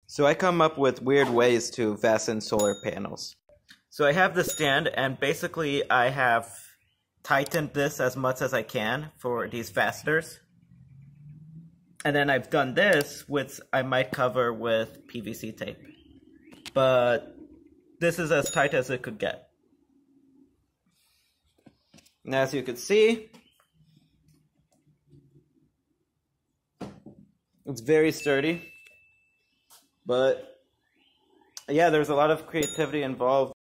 So I come up with weird ways to fasten solar panels. So I have the stand, and basically I have tightened this as much as I can for these fasteners. And then I've done this, which I might cover with PVC tape. But this is as tight as it could get. And as you can see, it's very sturdy. But yeah, there's a lot of creativity involved.